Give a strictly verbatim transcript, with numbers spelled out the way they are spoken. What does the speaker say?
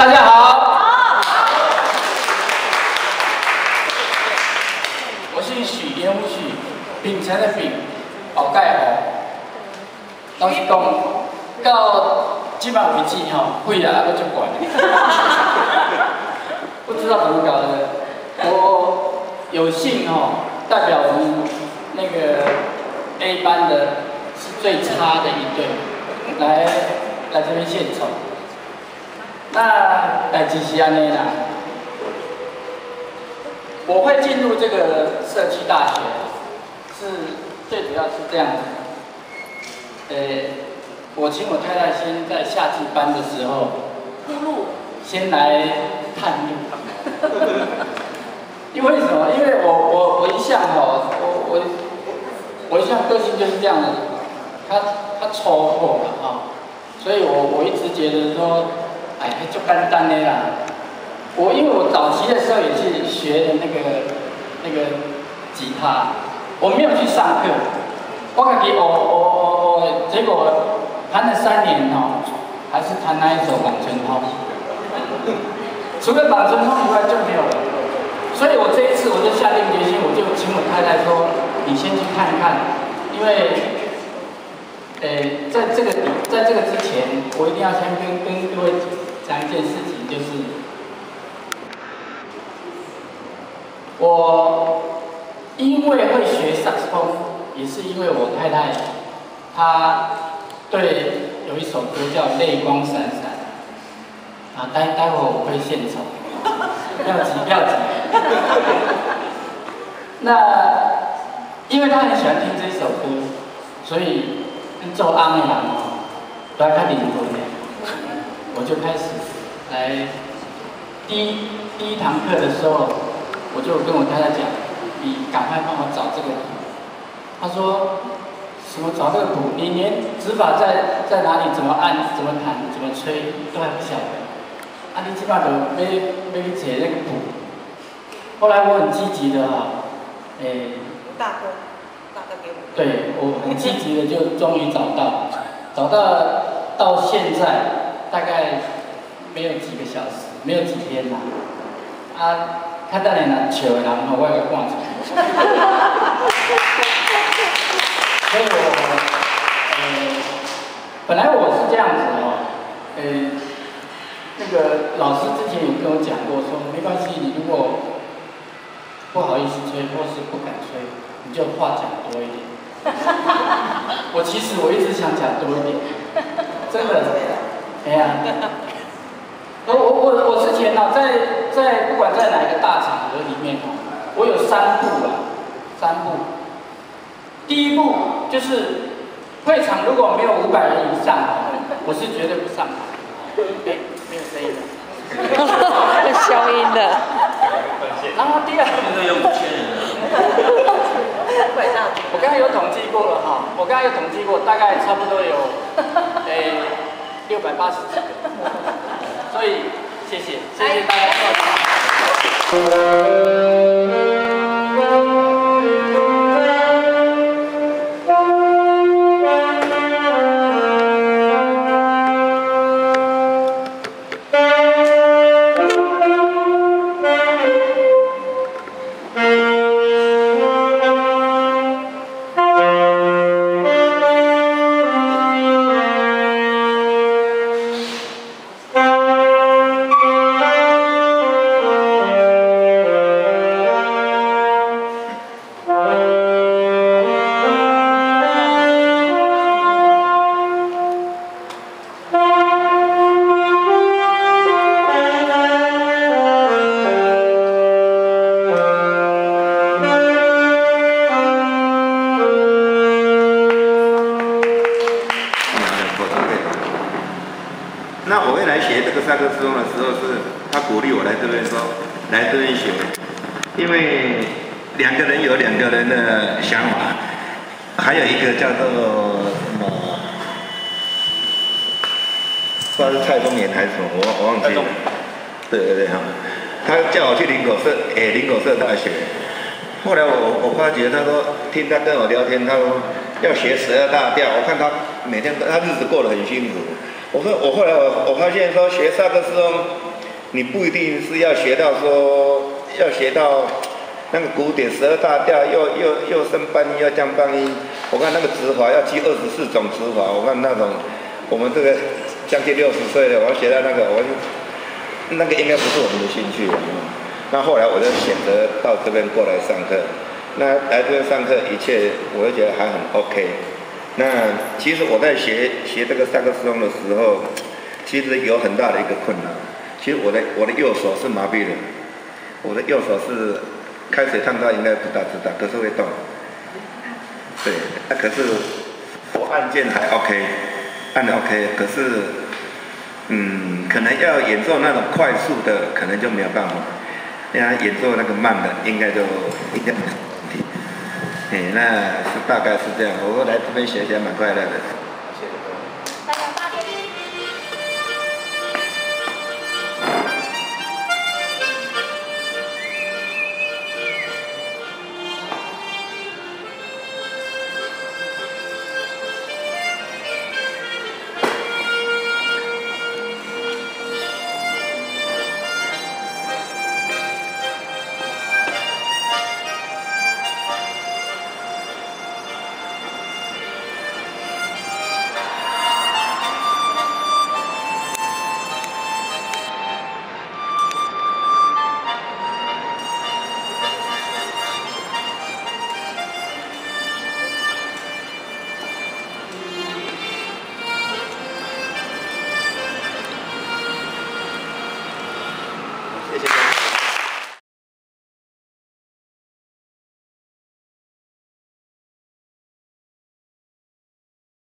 大家好，我姓许，言无许，秉承的秉，宝盖红。老实讲，到今晚为止吼，会啊，还足管。不知道怎么搞的，我有幸吼，代表我们那个 A 班的是最差的一队，来来这边献丑。 那代志是安尼啦，我会进入这个社区大学，是最主要是这样子。呃，我请我太太先在夏季班的时候铺路，先来探路。因为什么？因为我我我一向吼，我我我一向个性就是这样的，他他戳破了哈，所以我我一直觉得说。 哎，就简单的啦。我因为我早期的时候也是学的那个那个吉他，我没有去上课，我自己学学学，结果弹了三年哦，还是弹那一首《望春风》。除了《望春风》以外就没有了。所以我这一次我就下定决心，我就请我太太说：“你先去看看，因为。” 呃，在这个在这个之前，我一定要先跟跟各位讲一件事情，就是我因为会学萨克斯风，也是因为我太太她对有一首歌叫《泪光闪闪》，啊，待待会我会献丑，不要急不要急。那因为她很喜欢听这首歌，所以。 做阿妹人哦，都要较灵魂的，我就开始来第一第一堂课的时候，我就跟我太太讲，你赶快帮我找这个谱。她说什么找这个谱？你连指法在在哪里，怎么按，怎么弹，怎么吹都还不晓得。啊，你起码就要要去找那个谱。后来我很积极的哈，诶、欸。 大哥。 对，我很积极的就终于找到，找到到现在大概没有几个小时，没有几天啦。啊，较等下若笑的人吼，我会赶出去。所以我，呃，本来我是这样子哦，呃，那个老师之前有跟我讲过说，没关系，你如果不好意思吹，或是不敢吹，你就话讲多一点。 我其实我一直想讲多一点，真的，哎呀，我我我我之前呢、啊，在在不管在哪个大场合里面哦，我有三步啊，三步。第一步就是会场如果没有五百人以上，我是绝对不上台。哎，没有声音的， 会消音的。 然后第二， 现在有五千人了。 我刚刚有统计过了哈，我刚刚有统计过，大概差不多有，诶，六百八十几个，所以谢谢，谢谢大家。 那我会来学这个萨克斯风的时候，是他鼓励我来这边说，来这边学，因为两个人有两个人的想法，还有一个叫做什么，不知道是蔡宗元还是什么，我我忘记了。对对对哈，他叫我去林口社，诶、欸，林口社大学。后来我我发觉，他说听他跟我聊天，他说要学十二大调，我看他每天他日子过得很辛苦。我说我后来我我发现说学萨克斯风你不一定是要学到说要学到那个古典十二大调，又又又升半音，又降半音。我看那个指法要记二十四种指法，我看那种我们这个将近六十岁了，我要学到那个，我就那个应该不是我们的兴趣。那后来我就选择到这边过来上课。那来这边上课，一切我就觉得还很 OK。那其实我在学学这个萨克斯风的时候，其实有很大的一个困难。其实我的我的右手是麻痹的，我的右手是开水烫到应该不大知道，可是会动。对，那、啊、可是我按键还 OK， 按的 OK， 可是嗯，可能要演奏那种快速的，可能就没有办法。那演奏那个慢的，应该就应该没问题。哎，那是大概是这样。我来这边学起来蛮快乐的。